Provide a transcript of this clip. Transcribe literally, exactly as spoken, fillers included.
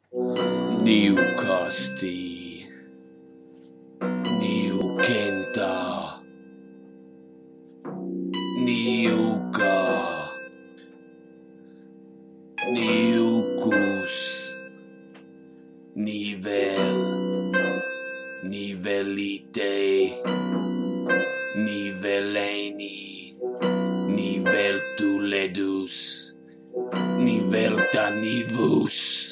Niukasti. Niukentaa. Niukaa. Niukus. Nivel. Nivelite. Niveleini. Niveltuledus. Niveltanivus.